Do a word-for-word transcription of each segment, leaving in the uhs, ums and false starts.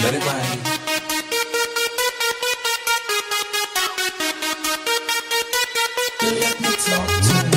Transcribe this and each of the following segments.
Let it rain. Let me talk to you.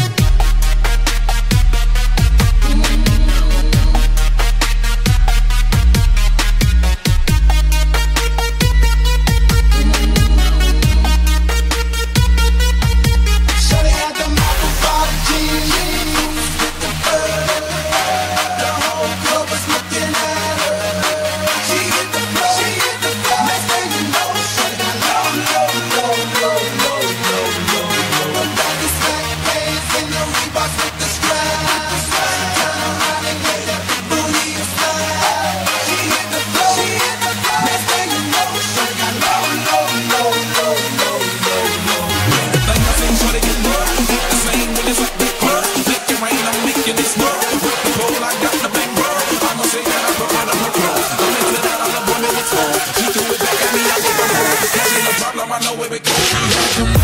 I know where it goes.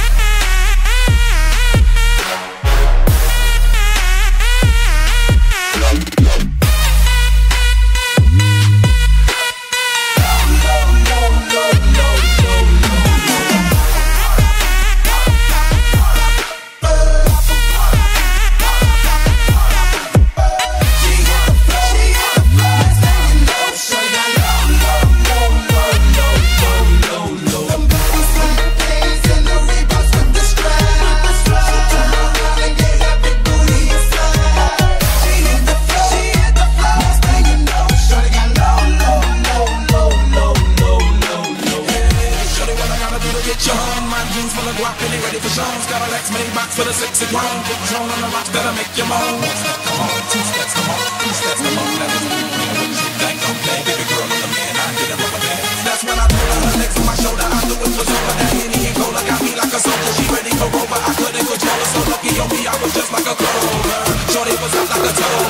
Ready for shows, got a Lex mini box for the sexy grown. Put drone on the rocks that'll make you moan. Come on, two steps, come on, two steps, come on. That is me, man, what you think I'm playing? Baby girl, I'm the man, I did a rubber band. That's when I put her legs on my shoulder, I knew it was over. That Henny and Cola got me like a soldier. She ready for Rover, I couldn't control her. So lucky on me, I was just like a clover. Shorty was up like a toe.